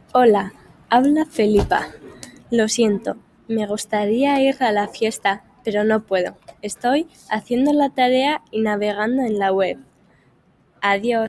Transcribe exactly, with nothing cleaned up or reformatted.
Hola, habla Felipa. Lo siento, me gustaría ir a la fiesta, pero no puedo. Estoy haciendo la tarea y navegando en la web. Adiós.